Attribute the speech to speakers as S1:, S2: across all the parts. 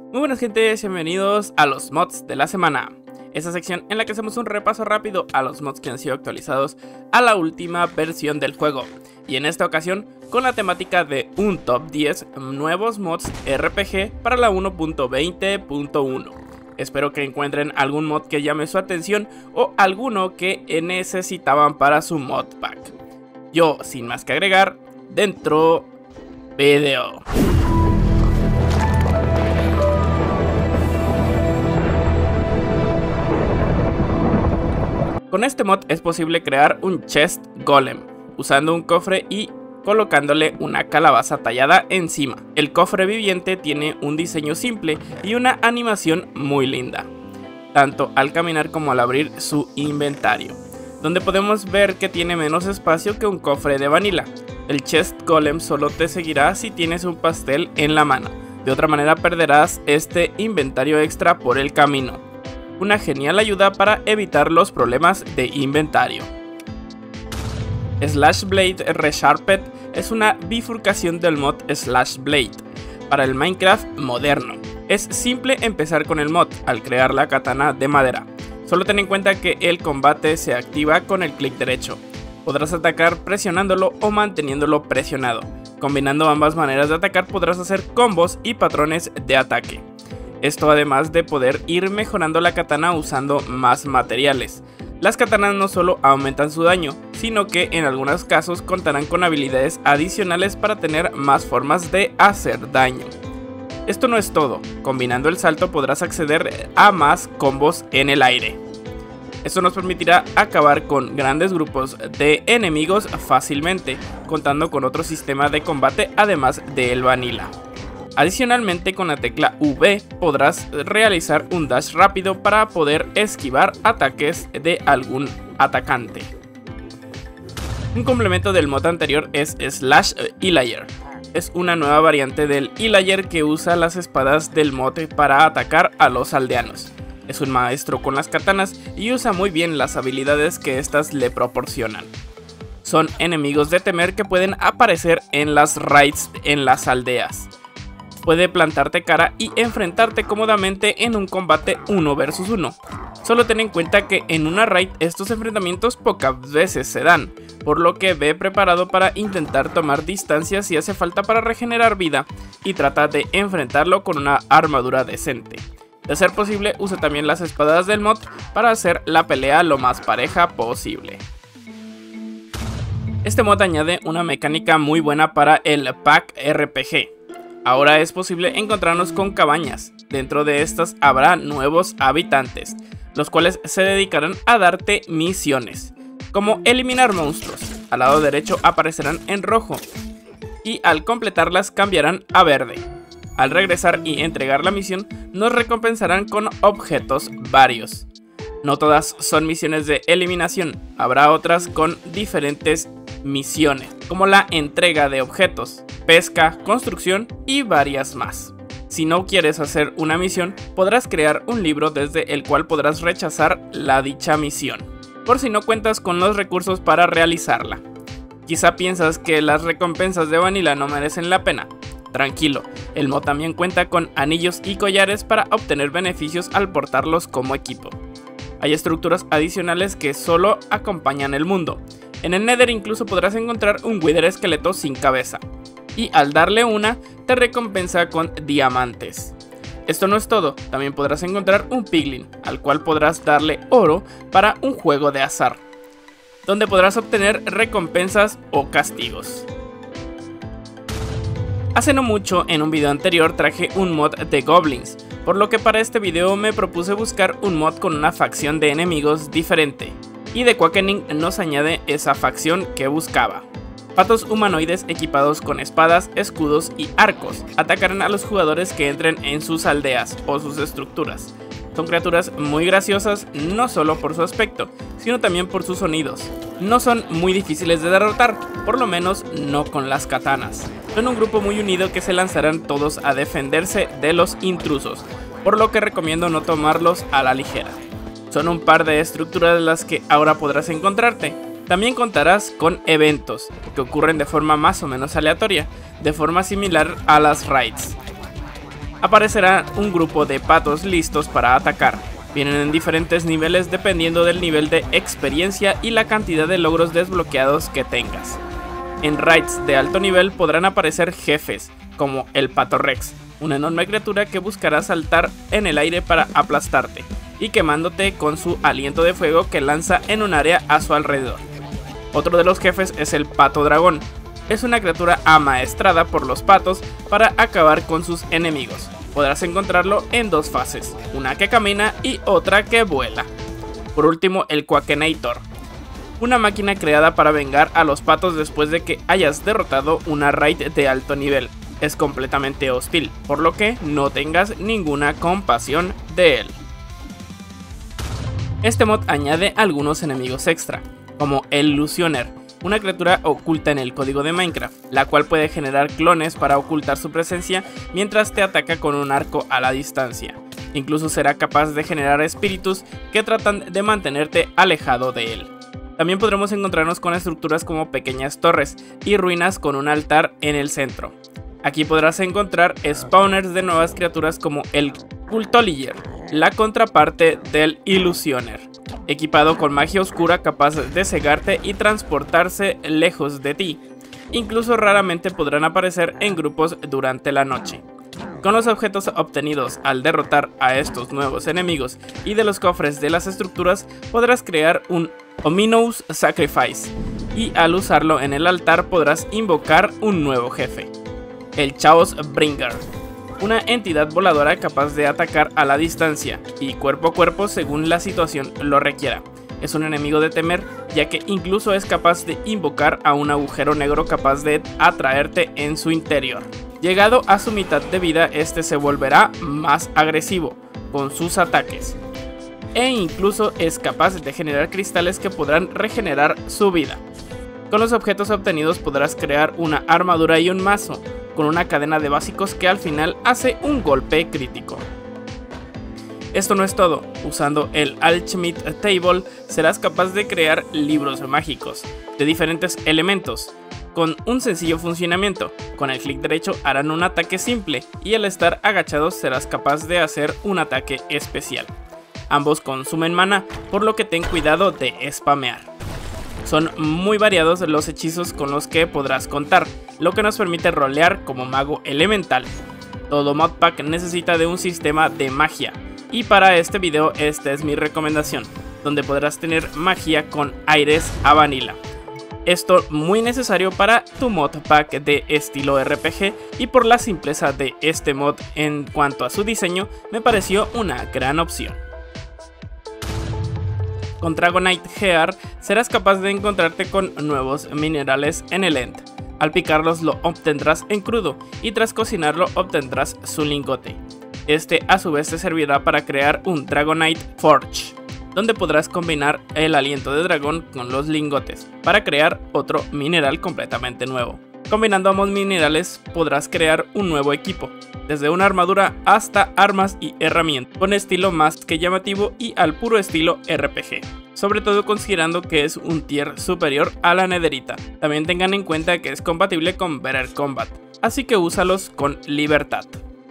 S1: Muy buenas gente, bienvenidos a los mods de la semana. Esta sección en la que hacemos un repaso rápido a los mods que han sido actualizados a la última versión del juego. Y en esta ocasión con la temática de un top 10 nuevos mods RPG para la 1.20.1. Espero que encuentren algún mod que llame su atención o alguno que necesitaban para su mod pack. Yo, sin más que agregar, dentro video. Con este mod es posible crear un chest golem, usando un cofre y colocándole una calabaza tallada encima. El cofre viviente tiene un diseño simple y una animación muy linda, tanto al caminar como al abrir su inventario, donde podemos ver que tiene menos espacio que un cofre de vanilla. El chest golem solo te seguirá si tienes un pastel en la mano, de otra manera perderás este inventario extra por el camino. Una genial ayuda para evitar los problemas de inventario. Slash Blade Resharped es una bifurcación del mod Slash Blade para el Minecraft moderno. Es simple empezar con el mod al crear la katana de madera. Solo ten en cuenta que el combate se activa con el clic derecho. Podrás atacar presionándolo o manteniéndolo presionado. Combinando ambas maneras de atacar podrás hacer combos y patrones de ataque. Esto además de poder ir mejorando la katana usando más materiales. Las katanas no solo aumentan su daño, sino que en algunos casos contarán con habilidades adicionales para tener más formas de hacer daño. Esto no es todo, combinando el salto podrás acceder a más combos en el aire. Esto nos permitirá acabar con grandes grupos de enemigos fácilmente, contando con otro sistema de combate además del vanilla. Adicionalmente, con la tecla V podrás realizar un dash rápido para poder esquivar ataques de algún atacante. Un complemento del mod anterior es Slash Illager. Es una nueva variante del Illager que usa las espadas del mod para atacar a los aldeanos. Es un maestro con las katanas y usa muy bien las habilidades que estas le proporcionan. Son enemigos de temer que pueden aparecer en las raids en las aldeas. Puede plantarte cara y enfrentarte cómodamente en un combate 1 vs 1. Solo ten en cuenta que en una raid estos enfrentamientos pocas veces se dan, por lo que ve preparado para intentar tomar distancia si hace falta para regenerar vida y trata de enfrentarlo con una armadura decente. De ser posible, usa también las espadas del mod para hacer la pelea lo más pareja posible. Este mod añade una mecánica muy buena para el pack RPG. Ahora es posible encontrarnos con cabañas. Dentro de estas habrá nuevos habitantes, los cuales se dedicarán a darte misiones, como eliminar monstruos. Al lado derecho aparecerán en rojo y al completarlas cambiarán a verde. Al regresar y entregar la misión nos recompensarán con objetos varios. No todas son misiones de eliminación, habrá otras con diferentes misiones, como la entrega de objetos, pesca, construcción y varias más. Si no quieres hacer una misión, podrás crear un libro desde el cual podrás rechazar la dicha misión, por si no cuentas con los recursos para realizarla. Quizá piensas que las recompensas de vanilla no merecen la pena. Tranquilo, el mod también cuenta con anillos y collares para obtener beneficios al portarlos como equipo. Hay estructuras adicionales que solo acompañan el mundo. En el Nether incluso podrás encontrar un Wither esqueleto sin cabeza, y al darle una te recompensa con diamantes. Esto no es todo, también podrás encontrar un piglin, al cual podrás darle oro para un juego de azar, donde podrás obtener recompensas o castigos. Hace no mucho, en un video anterior traje un mod de goblins, por lo que para este video me propuse buscar un mod con una facción de enemigos diferente, y The Quakening nos añade esa facción que buscaba. Patos humanoides equipados con espadas, escudos y arcos atacarán a los jugadores que entren en sus aldeas o sus estructuras. Son criaturas muy graciosas, no solo por su aspecto, sino también por sus sonidos. No son muy difíciles de derrotar, por lo menos no con las katanas. Son un grupo muy unido que se lanzarán todos a defenderse de los intrusos, por lo que recomiendo no tomarlos a la ligera. Son un par de estructuras las que ahora podrás encontrarte. También contarás con eventos, que ocurren de forma más o menos aleatoria, de forma similar a las raids. aparecerá un grupo de patos listos para atacar. Vienen en diferentes niveles dependiendo del nivel de experiencia y la cantidad de logros desbloqueados que tengas. En raids de alto nivel podrán aparecer jefes, como el Pato Rex, una enorme criatura que buscará saltar en el aire para aplastarte, y quemándote con su aliento de fuego que lanza en un área a su alrededor. Otro de los jefes es el Pato Dragón. Es una criatura amaestrada por los patos para acabar con sus enemigos. Podrás encontrarlo en dos fases, una que camina y otra que vuela. Por último, el Quakenator, una máquina creada para vengar a los patos después de que hayas derrotado una raid de alto nivel. Es completamente hostil, por lo que no tengas ninguna compasión de él. Este mod añade algunos enemigos extra, como el Illusioner, una criatura oculta en el código de Minecraft, la cual puede generar clones para ocultar su presencia mientras te ataca con un arco a la distancia. Incluso será capaz de generar espíritus que tratan de mantenerte alejado de él. También podremos encontrarnos con estructuras como pequeñas torres y ruinas con un altar en el centro. Aquí podrás encontrar spawners de nuevas criaturas como el Cultoliger, la contraparte del Illusioner, equipado con magia oscura capaz de cegarte y transportarse lejos de ti. Incluso raramente podrán aparecer en grupos durante la noche. Con los objetos obtenidos al derrotar a estos nuevos enemigos y de los cofres de las estructuras podrás crear un Ominous Sacrifice, y al usarlo en el altar podrás invocar un nuevo jefe, el Chaos Bringer, una entidad voladora capaz de atacar a la distancia y cuerpo a cuerpo según la situación lo requiera. Es un enemigo de temer, ya que incluso es capaz de invocar a un agujero negro capaz de atraerte en su interior. Llegado a su mitad de vida, este se volverá más agresivo con sus ataques, e incluso es capaz de generar cristales que podrán regenerar su vida. Con los objetos obtenidos podrás crear una armadura y un mazo, con una cadena de básicos que al final hace un golpe crítico. Esto no es todo, usando el Alchemist Table serás capaz de crear libros mágicos de diferentes elementos, con un sencillo funcionamiento. Con el clic derecho harán un ataque simple y al estar agachados serás capaz de hacer un ataque especial. Ambos consumen mana, por lo que ten cuidado de spamear. Son muy variados los hechizos con los que podrás contar, lo que nos permite rolear como mago elemental. Todo modpack necesita de un sistema de magia, y para este video esta es mi recomendación, donde podrás tener magia con aires a vanilla. Esto muy necesario para tu modpack de estilo RPG, y por la simpleza de este mod en cuanto a su diseño me pareció una gran opción. Con Dragonite Gear serás capaz de encontrarte con nuevos minerales en el End. Al picarlos lo obtendrás en crudo y tras cocinarlo obtendrás su lingote. Este a su vez te servirá para crear un Dragonite Forge, donde podrás combinar el aliento de dragón con los lingotes para crear otro mineral completamente nuevo. Combinando ambos minerales podrás crear un nuevo equipo, desde una armadura hasta armas y herramientas, con estilo más que llamativo y al puro estilo RPG, sobre todo considerando que es un tier superior a la nederita. También tengan en cuenta que es compatible con Better Combat, así que úsalos con libertad.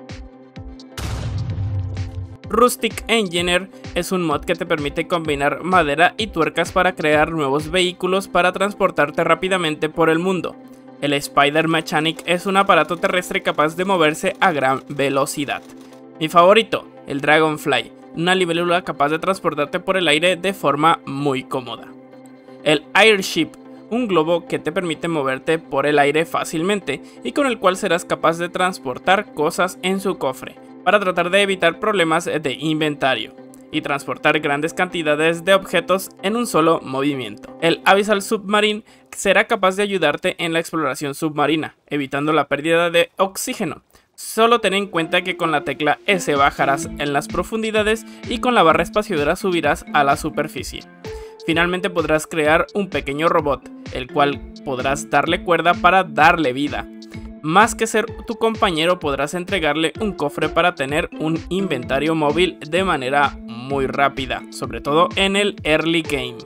S1: Rustic Engineer es un mod que te permite combinar madera y tuercas para crear nuevos vehículos para transportarte rápidamente por el mundo. El Spider Mechanic es un aparato terrestre capaz de moverse a gran velocidad. Mi favorito, el Dragonfly, una libélula capaz de transportarte por el aire de forma muy cómoda. El Airship, un globo que te permite moverte por el aire fácilmente y con el cual serás capaz de transportar cosas en su cofre, para tratar de evitar problemas de inventario y transportar grandes cantidades de objetos en un solo movimiento. El Abyssal Submarine será capaz de ayudarte en la exploración submarina, evitando la pérdida de oxígeno. Solo ten en cuenta que con la tecla S bajarás en las profundidades y con la barra espaciadora subirás a la superficie. Finalmente podrás crear un pequeño robot, el cual podrás darle cuerda para darle vida. Más que ser tu compañero, podrás entregarle un cofre para tener un inventario móvil de manera muy rápida, sobre todo en el early game.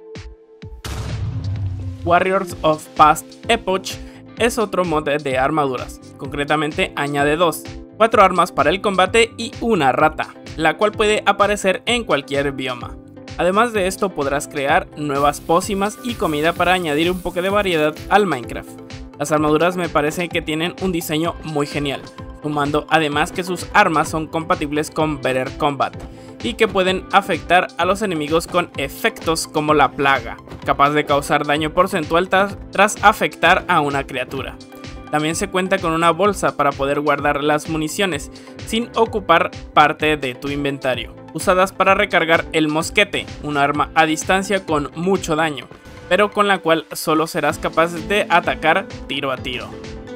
S1: Warriors of Past Epoch es otro mod de armaduras, concretamente añade dos, 4 armas para el combate y una rata, la cual puede aparecer en cualquier bioma. Además de esto podrás crear nuevas pócimas y comida para añadir un poco de variedad al Minecraft. Las armaduras me parece que tienen un diseño muy genial, sumando además que sus armas son compatibles con Better Combat y que pueden afectar a los enemigos con efectos como la plaga, capaz de causar daño porcentual tras afectar a una criatura. También se cuenta con una bolsa para poder guardar las municiones sin ocupar parte de tu inventario, usadas para recargar el mosquete, un arma a distancia con mucho daño, pero con la cual solo serás capaz de atacar tiro a tiro.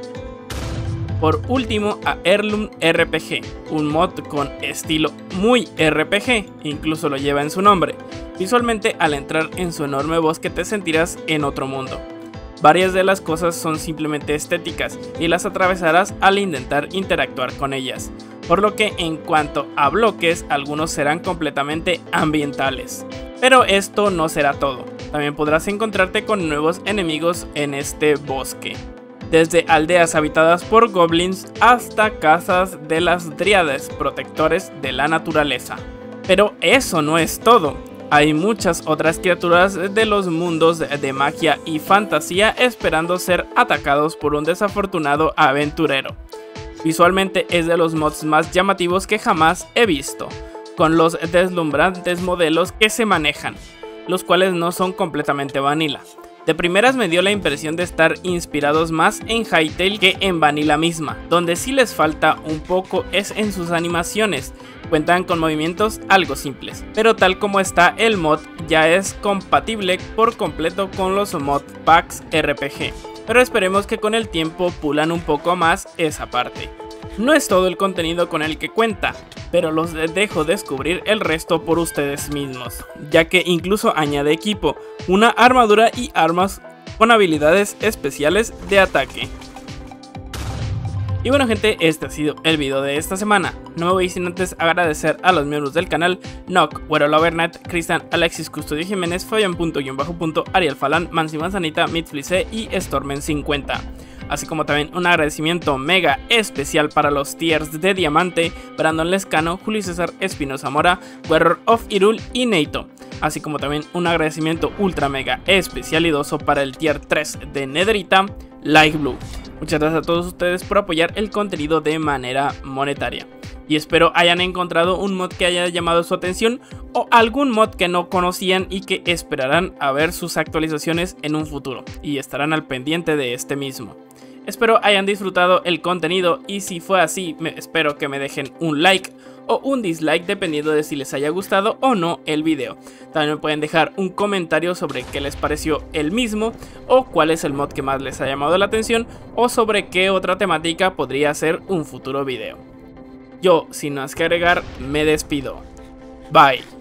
S1: Por último, a Heirloom RPG, un mod con estilo muy RPG, incluso lo lleva en su nombre. Visualmente, al entrar en su enorme bosque te sentirás en otro mundo. Varias de las cosas son simplemente estéticas y las atravesarás al intentar interactuar con ellas, por lo que en cuanto a bloques, algunos serán completamente ambientales. Pero esto no será todo, también podrás encontrarte con nuevos enemigos en este bosque. Desde aldeas habitadas por goblins hasta casas de las dríades, protectores de la naturaleza. Pero eso no es todo. Hay muchas otras criaturas de los mundos de magia y fantasía esperando ser atacados por un desafortunado aventurero. Visualmente es de los mods más llamativos que jamás he visto, con los deslumbrantes modelos que se manejan, los cuales no son completamente vanilla. De primeras me dio la impresión de estar inspirados más en Hytale que en Vanilla misma, donde sí les falta un poco es en sus animaciones. Cuentan con movimientos algo simples, pero tal como está el mod ya es compatible por completo con los mod packs RPG, pero esperemos que con el tiempo pulan un poco más esa parte. No es todo el contenido con el que cuenta, pero los dejo descubrir el resto por ustedes mismos, ya que incluso añade equipo, una armadura y armas con habilidades especiales de ataque. Y bueno gente, este ha sido el video de esta semana. No me voy sin antes agradecer a los miembros del canal: Nock, Güero Lovernet, Cristian, Alexis Custodio Jiménez, Fabián Ariel Falan, Mansi Manzanita, Mitflice y Stormen50. Así como también un agradecimiento mega especial para los tiers de diamante: Brandon Lescano, Julio César Espinosa Mora, Wearer of Irul y Neito. Así como también un agradecimiento ultra mega especialidoso para el tier 3 de Netherita, Like Blue. Muchas gracias a todos ustedes por apoyar el contenido de manera monetaria. Y espero hayan encontrado un mod que haya llamado su atención o algún mod que no conocían y que esperarán a ver sus actualizaciones en un futuro y estarán al pendiente de este mismo. Espero hayan disfrutado el contenido y si fue así, espero que me dejen un like o un dislike dependiendo de si les haya gustado o no el video. También me pueden dejar un comentario sobre qué les pareció el mismo o cuál es el mod que más les ha llamado la atención o sobre qué otra temática podría ser un futuro video. Yo, sin más que agregar, me despido. Bye.